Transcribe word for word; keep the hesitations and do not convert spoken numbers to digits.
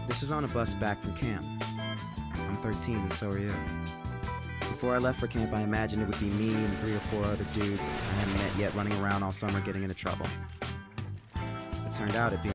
This is on a bus back from camp. I'm thirteen and so are you. Before I left for camp, I imagined it would be me and three or four other dudes I hadn't met yet running around all summer getting into trouble. It turned out it'd be